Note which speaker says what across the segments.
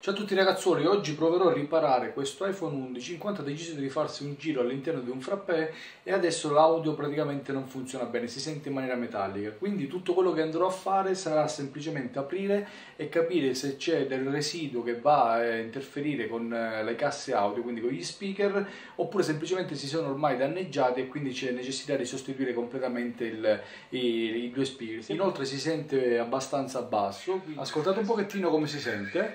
Speaker 1: Ciao a tutti ragazzuoli, oggi proverò a riparare questo iPhone 11 in quanto ha deciso di farsi un giro all'interno di un frappè e adesso l'audio praticamente non funziona bene, si sente in maniera metallica. Quindi tutto quello che andrò a fare sarà semplicemente aprire e capire se c'è del residuo che va a interferire con le casse audio, quindi con gli speaker, oppure semplicemente si sono ormai danneggiati e quindi c'è necessità di sostituire completamente i due speaker. Inoltre si sente abbastanza basso, ascoltate un pochettino come si sente.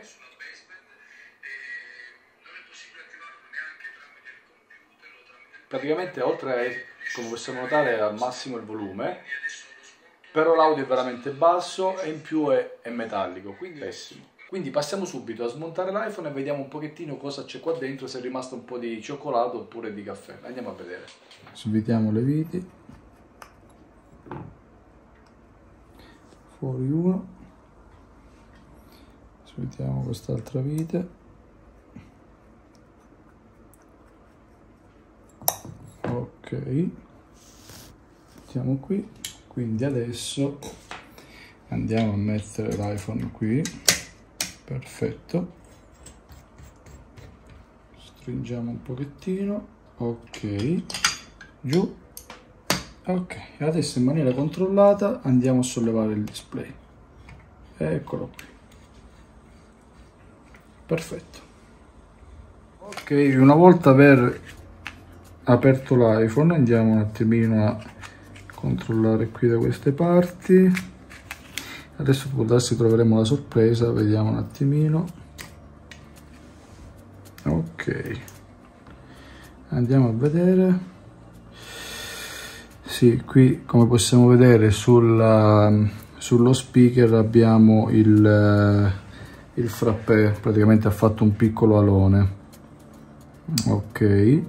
Speaker 1: Praticamente oltre, come possiamo notare, al massimo il volume, però l'audio è veramente basso e in più è metallico, quindi pessimo. Quindi passiamo subito a smontare l'iPhone e vediamo un pochettino cosa c'è qua dentro, se è rimasto un po' di cioccolato oppure di caffè. Andiamo a vedere. Svitiamo le viti. Fuori uno. Svitiamo quest'altra vite. Ok, mettiamo qui, quindi adesso andiamo a mettere l'iPhone qui, perfetto, stringiamo un pochettino, ok, giù, ok, adesso in maniera controllata andiamo a sollevare il display, eccolo qui, perfetto. Ok, una volta aperto l'iPhone andiamo un attimino a controllare qui da queste parti. Adesso può darsi troveremo la sorpresa, vediamo un attimino. Ok, andiamo a vedere. Sì, qui come possiamo vedere sullo speaker abbiamo il frappè, praticamente ha fatto un piccolo alone. Ok,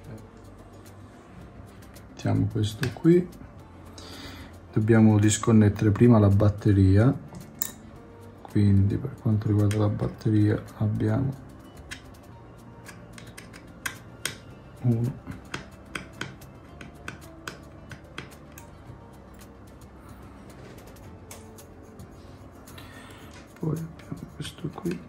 Speaker 1: mettiamo questo qui, dobbiamo disconnettere prima la batteria, quindi per quanto riguarda la batteria abbiamo uno, poi abbiamo questo qui,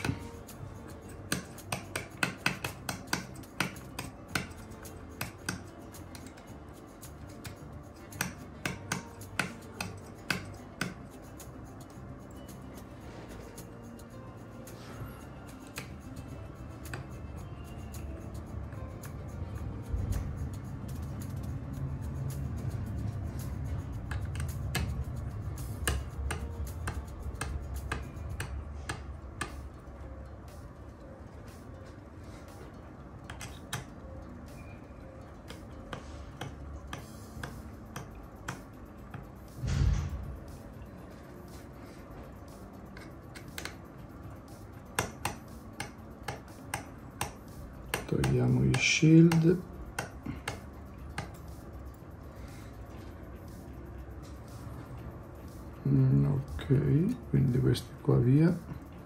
Speaker 1: togliamo gli shield, ok, quindi questi qua via,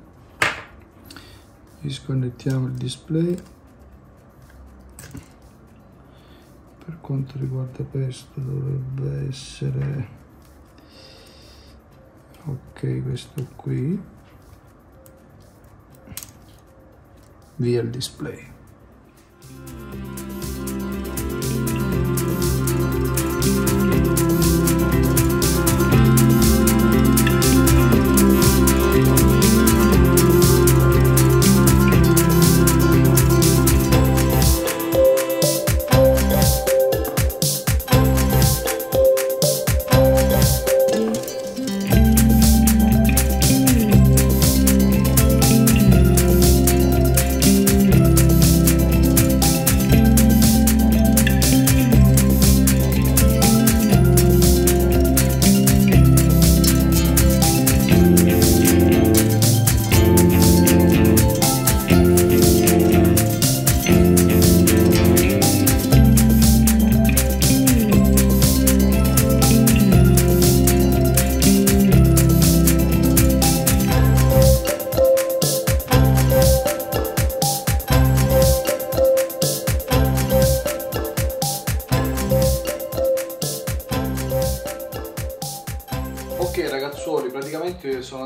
Speaker 1: disconnettiamo il display. Per quanto riguarda questo dovrebbe essere ok, questo qui, via il display.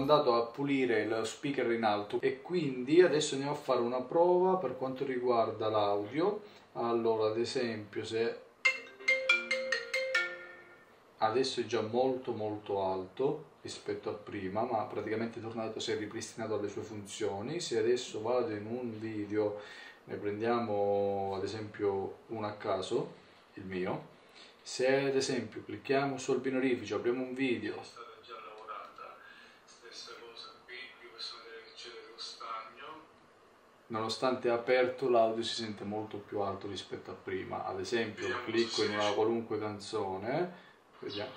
Speaker 1: andato a pulire lo speaker in alto e quindi adesso andiamo a fare una prova per quanto riguarda l'audio. Allora, ad esempio, se adesso è già molto alto rispetto a prima, ma praticamente è tornato, si è ripristinato alle sue funzioni. Se adesso vado in un video, ne prendiamo ad esempio uno a caso, il mio, se ad esempio clicchiamo sul binarificio, apriamo un video, è stata già lavorata, stessa cosa qui, possiamo vedere che c'è dello stagno, nonostante è aperto l'audio si sente molto più alto rispetto a prima. Ad esempio clicco in una qualunque canzone, vediamo,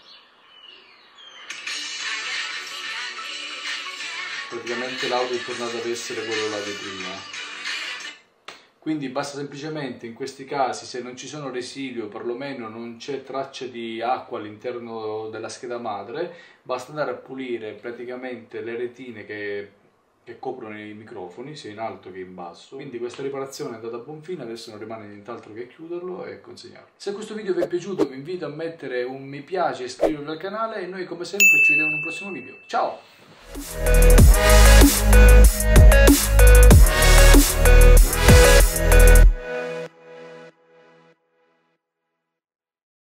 Speaker 1: praticamente l'audio è tornato ad essere quello là di prima. Quindi basta semplicemente in questi casi, se non ci sono residui o perlomeno non c'è traccia di acqua all'interno della scheda madre, basta andare a pulire praticamente le retine che coprono i microfoni, sia in alto che in basso. Quindi questa riparazione è andata a buon fine, adesso non rimane nient'altro che chiuderlo e consegnarlo. Se questo video vi è piaciuto vi invito a mettere un mi piace e iscrivervi al canale e noi come sempre ci vediamo in un prossimo video. Ciao!